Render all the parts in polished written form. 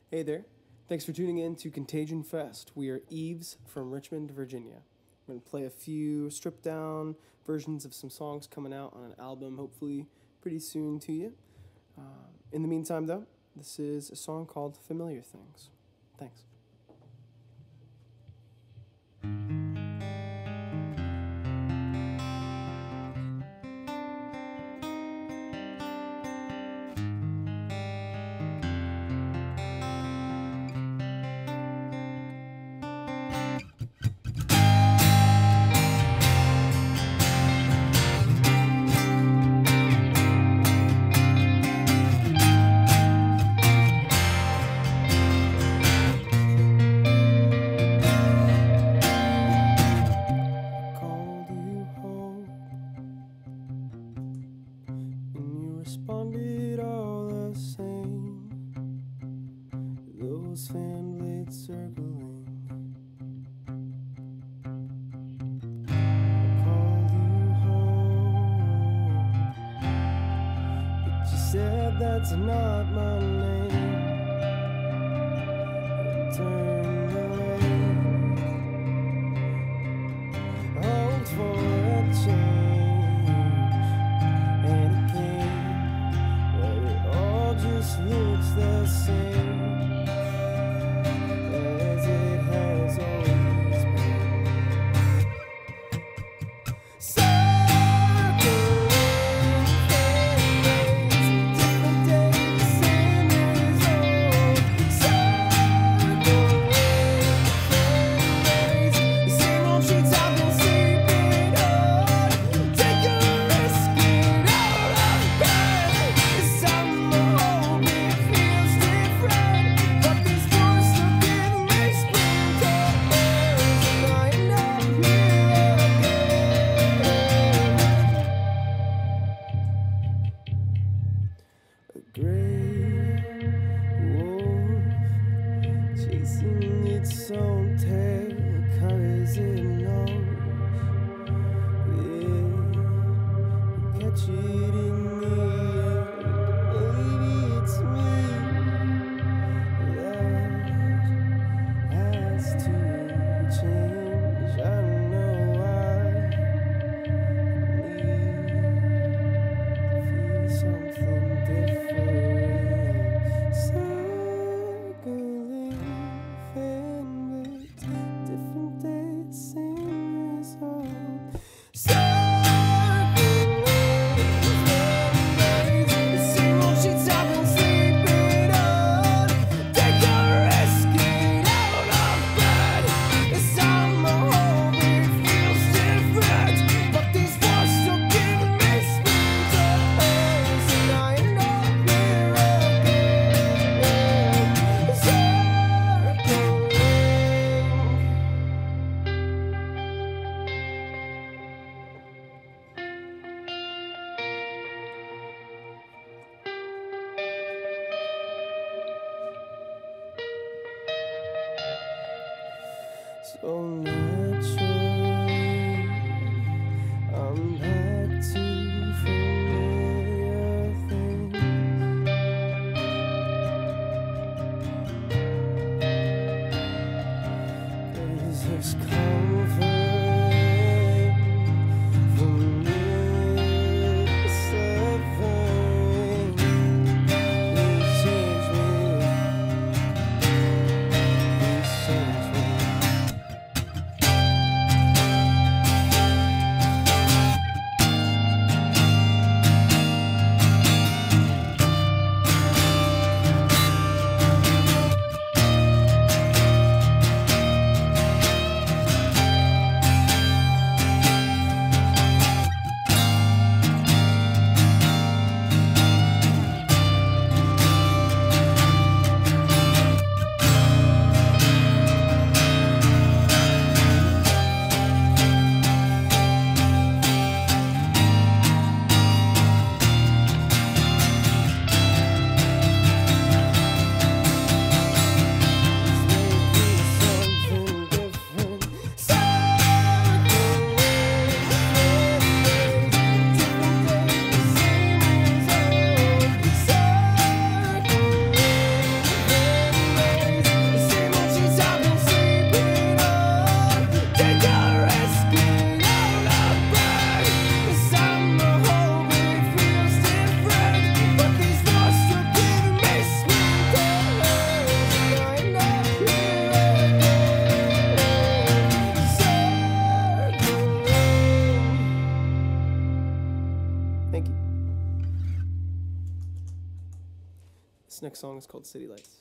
Hey there. Thanks for tuning in to Contagion Fest. We are Eves from Richmond, Virginia. We're going to play a few stripped down versions of some songs coming out on an album, hopefully pretty soon to you. In the meantime, though, this is a song called Familiar Things. Thanks. Responded all the same. Those fan blades circling. I called you home, but you said that's not my name, and turned away. Hoped for a change, and it came. Just looks the same as it has always been. Circling families, different days, same as old. Circling families, the same old sheets I've been sleeping on. Take a risk, get out of bed. This time chasing its own tail, 'cause it knows, yeah, we'll catch it in the end. Maybe it's me that has to change. I know I need to feel something different. So naturally, I'm back to familiar things. 'Cause there's comfort from this suffering. You change me. You change me. next song is called City Lights.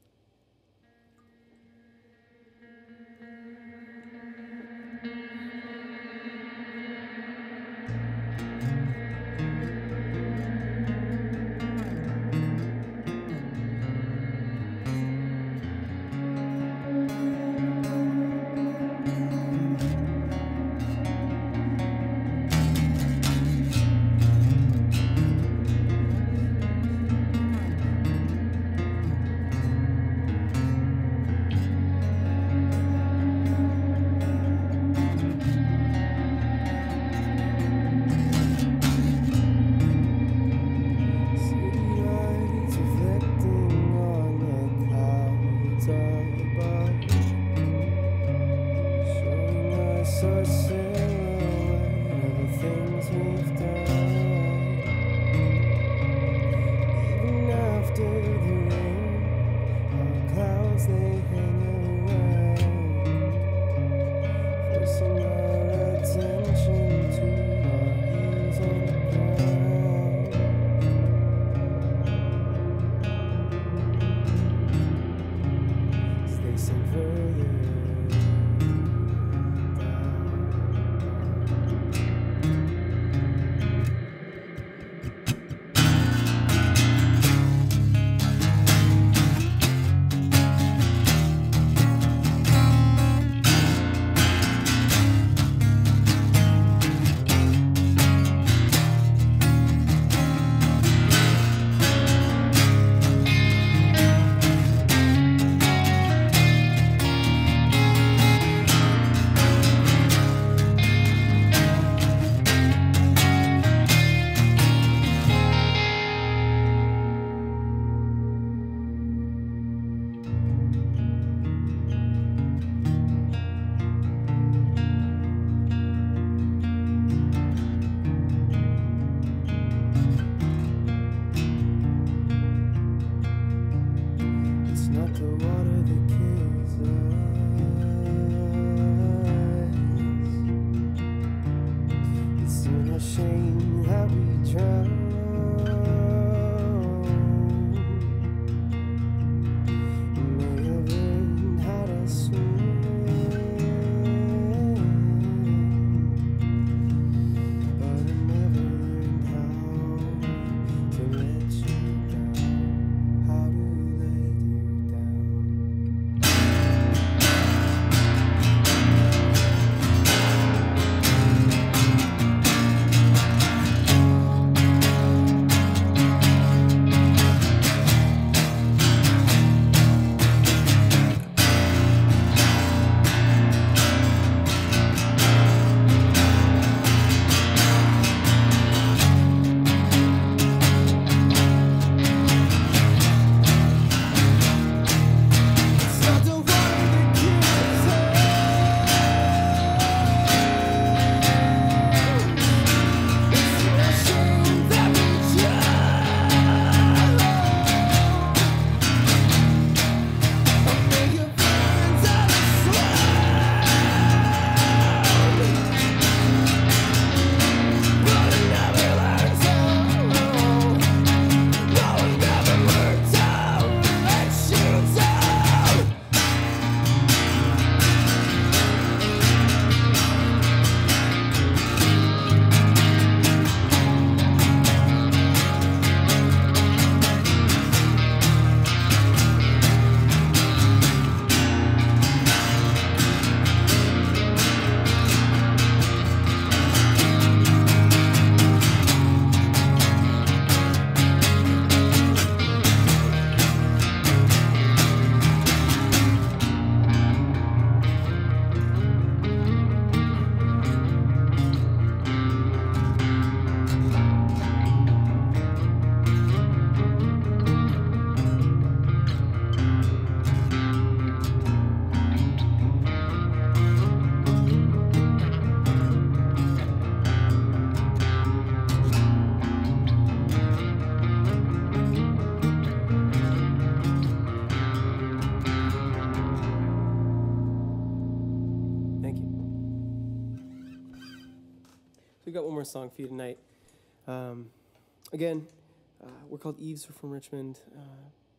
We've got one more song for you tonight. Again, we're called Eves. We're from Richmond.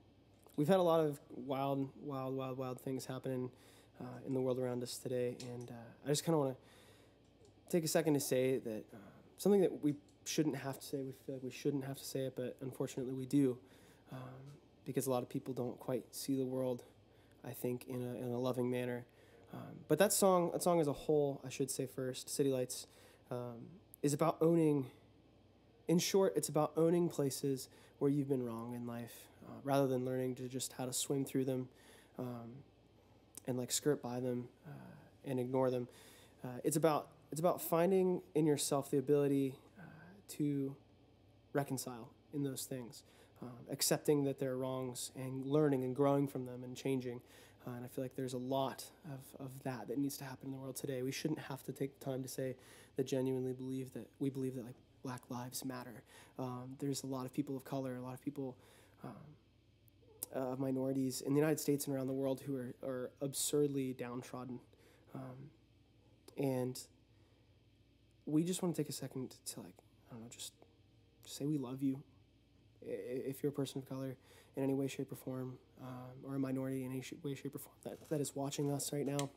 we've had a lot of wild things happening in the world around us today, and I just kind of want to take a second to say that something that we shouldn't have to say. We feel like we shouldn't have to say it, but unfortunately we do, because a lot of people don't quite see the world, I think, in a loving manner. But that song as a whole, I should say first, City Lights, is about owning. In short, it's about owning places where you've been wrong in life, rather than learning to just how to swim through them, and like skirt by them, and ignore them. It's about finding in yourself the ability to reconcile in those things, accepting that they're wrongs and learning and growing from them and changing. And I feel like there's a lot of that needs to happen in the world today. We shouldn't have to take the time to say that genuinely believe that like Black lives matter. There's a lot of people of color, a lot of people of minorities in the United States and around the world who are absurdly downtrodden. And we just want to take a second to, like, I don't know, just say we love you. If you're a person of color in any way, shape, or form, or a minority in any way, shape, or form that is watching us right now,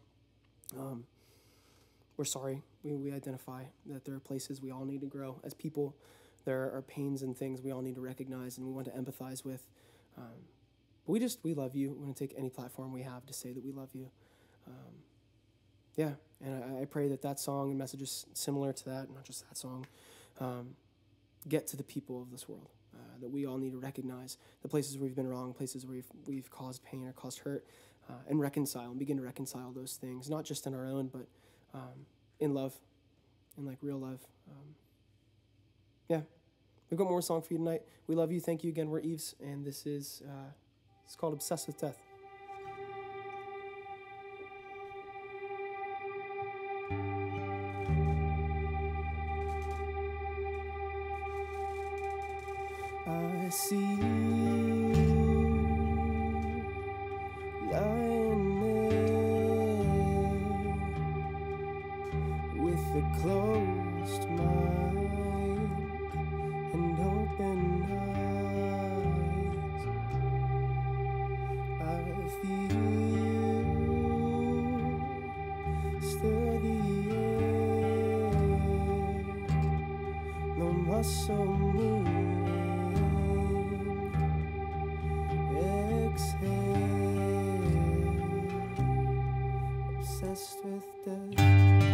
we're sorry. We identify that there are places we all need to grow as people. There are pains and things we all need to recognize and we want to empathize with. But we love you. We want to take any platform we have to say that we love you. And I pray that song and messages similar to that, not just that song, get to the people of this world. That we all need to recognize the places where we've been wrong, places where we've caused pain or caused hurt, and reconcile and begin to reconcile those things, not just in our own, but in love, in like real love. We've got more song for you tonight. We love you. Thank you again. We're Eves, and this is it's called Obsessed with Death. I see you lying there with a closed mind and open eyes. I feel you stir the air, no muscle moving. Obsessed with death.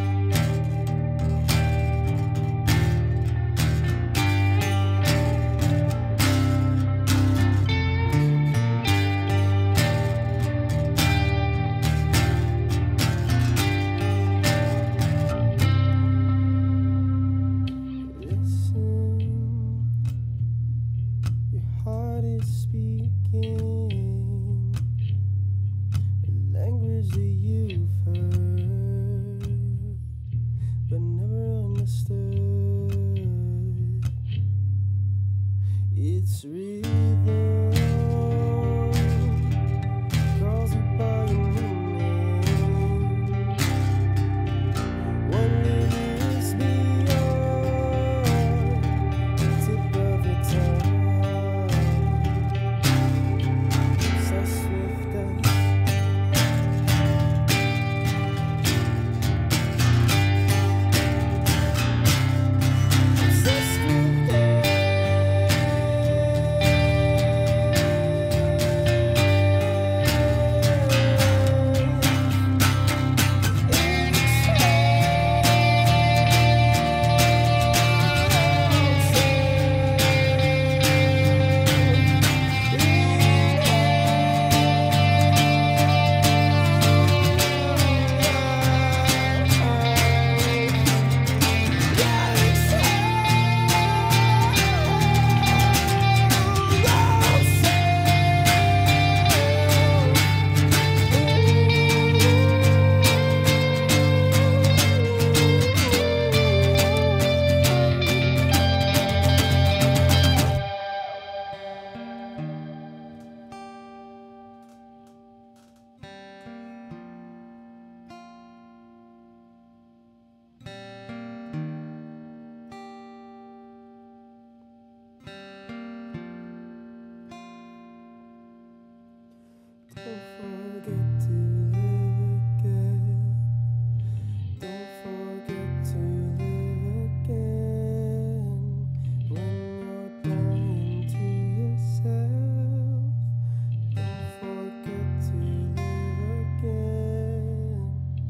It's rhythm calls you by your name. One is beyond the tip of your tongue. Obsessed with death. Don't forget to live again. Don't forget to live again. When you're dying to yourself, don't forget to live again.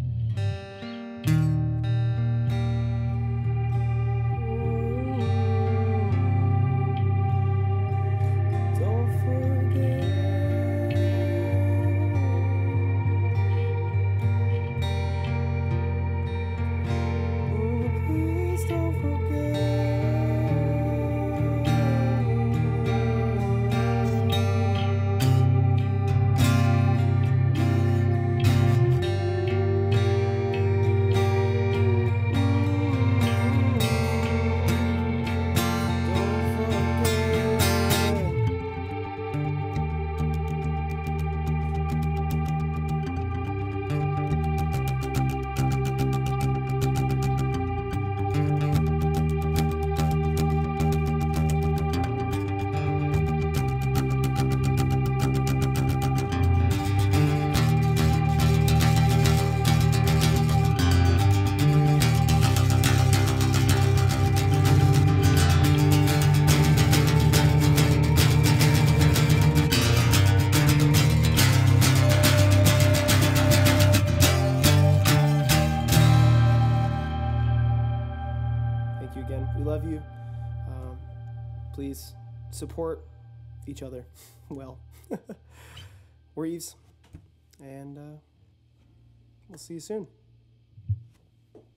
Don't forget. Please don't forget. Thank you again. We love you. Please support each other. Well, we're Eves, and we'll see you soon.